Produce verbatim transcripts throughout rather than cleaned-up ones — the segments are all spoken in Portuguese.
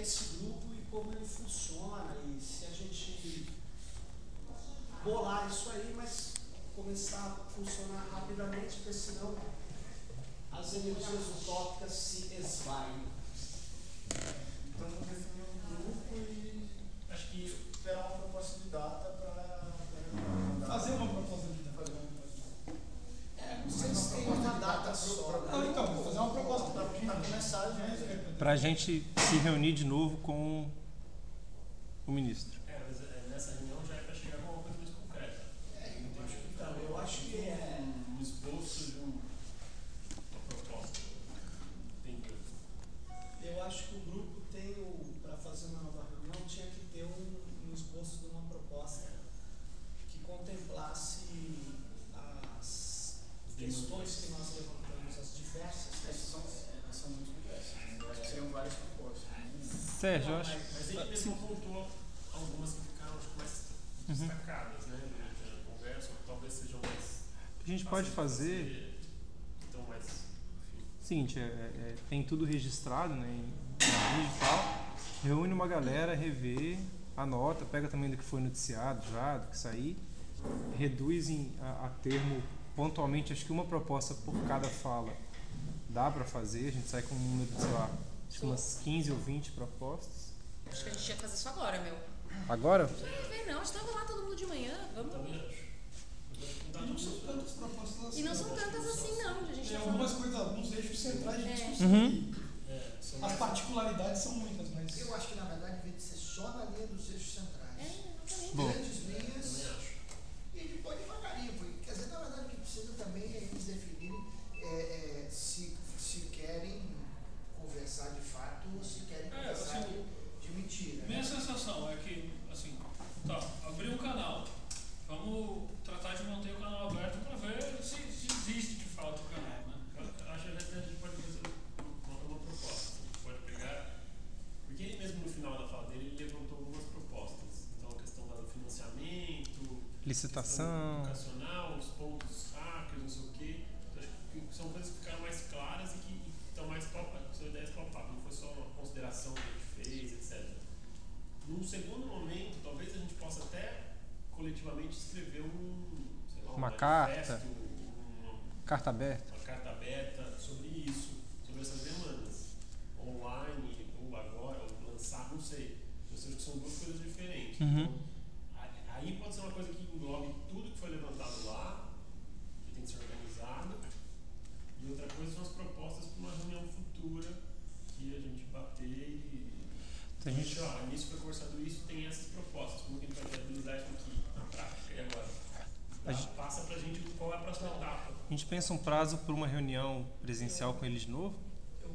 esse grupo e como ele funciona, e se a gente bolar isso aí, mas começar a funcionar rapidamente, porque senão as energias utópicas se esvaem. Então vamos definir um grupo e acho que esperar uma proposta de data para fazer uma proposta de data. Fazer uma proposta de data. É, vocês têm uma data só. Não, então, fazer uma proposta para começar já. Para a gente se reunir de novo com o ministro. É, mas é, nessa reunião já é para chegar com uma coisa mais concreta. É, eu acho que, então, eu acho que é um esboço de um, uma proposta. Entendi. Eu acho que o grupo tem, para fazer uma nova reunião, tinha que ter um, um esboço de uma proposta que contemplasse as questões que nós levantamos, as diversas questões. São muito diversas. Eu acho que seriam várias propostas. Sérgio, eu acho. Mas, mas ele mesmo apontou algumas que ficaram acho, mais destacadas, né? Durante a conversa, ou talvez sejam mais. A gente pode fazer. Então, mais. Enfim. Seguinte, é, é, tem tudo registrado, né, em vídeo e tal. Reúne uma galera, revê, anota, pega também do que foi noticiado já, do que sair, reduz em, a, a termo pontualmente, acho que uma proposta por cada fala dá para fazer, a gente sai com um número de, sei lá, acho que umas quinze ou vinte propostas. Acho que a gente tinha que fazer isso agora, meu. Agora? Não vem não, a gente tava lá todo mundo de manhã, vamos. Eu também acho. E não são tantas propostas assim. E não são tantas assim não, a gente Tem já algumas falou. coisas, alguns eixos centrais de É. discussão. Uhum. É, são As mais- particularidades são muitas, mas... Eu acho que na verdade devia ser só na linha dos eixos centrais. É, exatamente. Bom. Grandes linhas e depois devagarinho, porque quer dizer, na verdade o que precisa também é eles definirem é, é, se, se querem conversar de fato ou se querem É, conversar assim, de, de mentira. Minha né? sensação é que, assim, tá, abrir um canal, vamos tratar de manter o canal aberto para ver se, se existe de fato o canal, né? Eu acho que a gente pode fazer uma, uma proposta, a gente pode pegar, Porque ele mesmo no final da fala dele, ele levantou algumas propostas. Então, a questão do financiamento, Licitação. questão educacional, os pontos hackers, não sei o quê. Então, acho que são coisas que ficaram mais claras e que e que estão mais palpáveis, são ideias palpáveis, não foi só uma consideração que a gente fez, etcétera. Num segundo momento, talvez a gente possa até coletivamente escrever um, sei lá, um Uma manifesto, carta. uma, Carta aberta. uma carta aberta sobre isso, sobre essas demandas, online ou agora, ou lançar, não sei. Eu acho que são duas coisas diferentes. Uhum. Então, a- aí pode ser uma coisa que englobe tudo que foi levantado lá, que tem que ser organizado, e outra coisa são as propostas para uma reunião futura que a gente bater e. Então, a gente- ó, nisso foi conversado isso, tem essas propostas, como que a gente vai viabilizar isso aqui na prática. E agora? A gente- Passa pra gente qual é a próxima etapa. A gente pensa um prazo para uma reunião presencial com eles de novo? Eu-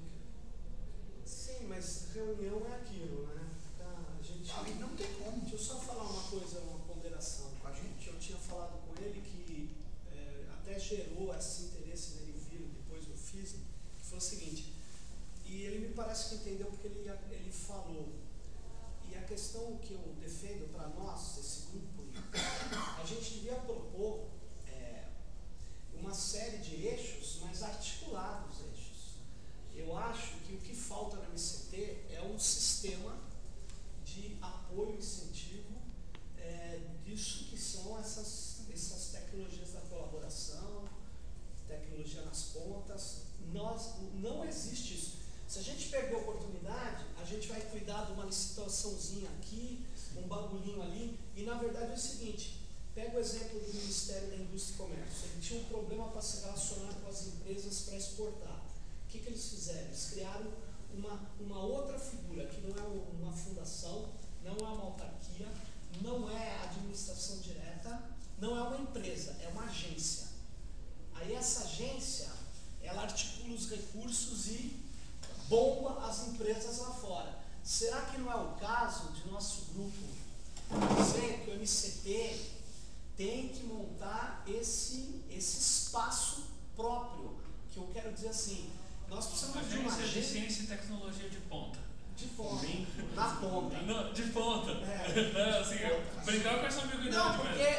Sim, mas reunião é aquilo, né? Tá, a gente, Ah, e não tem como. Deixa eu só falar uma coisa, uma ponderação com a gente. Eu tinha falado com ele que é, até gerou esse interesse nele vir depois do F I S M, que foi o seguinte, e ele me parece que entendeu porque ele, ele falou. E a questão que eu defendo para nós, esse grupo, a gente devia propor é, uma série de eixos, mas articulados eixos. Eu acho que o que falta no M C T é um sistema de apoio e incentivo é, disso que são essas, essas tecnologias da colaboração, tecnologia nas pontas. Nós, não existe isso. Se a gente perder a oportunidade, a gente vai cuidar de uma licitaçãozinha aqui, um bagulhinho ali, e na verdade é o seguinte, pega o exemplo do Ministério da Indústria e Comércio, ele tinha um problema para se relacionar com as empresas para exportar. O que, que eles fizeram? Eles criaram uma, uma outra figura, que não é uma fundação, não é uma autarquia, não é administração direta, não é uma empresa, é uma agência. Aí essa agência, ela articula os recursos e bomba as empresas lá fora. Será que não é o caso de nosso grupo dizer que o M C T tem que montar esse, esse espaço próprio? Que eu quero dizer assim, nós precisamos de uma Agência de agência Ciência e Tecnologia de ponta. de ponta, na ponta. Não, de ponta. É. Não, assim, brincar com essa ambiguidade. Não, porque mesmo.